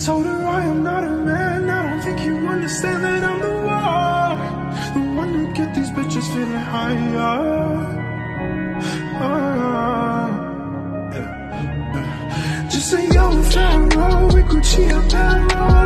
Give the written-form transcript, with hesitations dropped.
told her I am not a man. I don't think you understand that I'm the one to get these bitches feeling higher. Just say yo, Pharaoh, with Gucci and Barrow.